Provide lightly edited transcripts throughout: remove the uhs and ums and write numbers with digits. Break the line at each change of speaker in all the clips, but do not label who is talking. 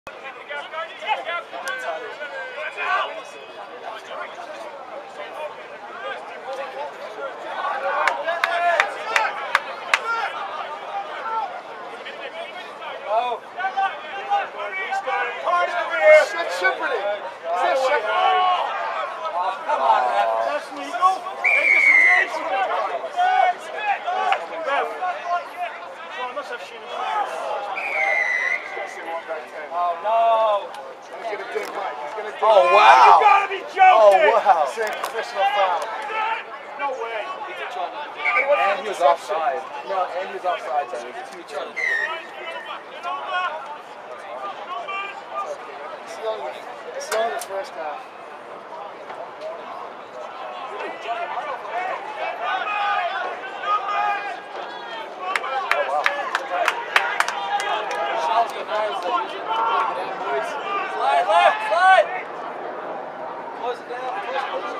Oh, wow.
You gotta be joking!
Oh, wow.
Same professional foul.
No way.
And he was offside. No, and he was offside, so it was 2-2.
Slow in the first half.
Slide left, slide! Close it down, close it.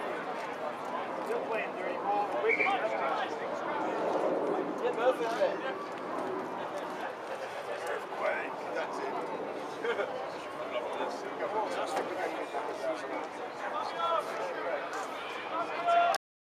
Still playing dirty ball.
Get both of them.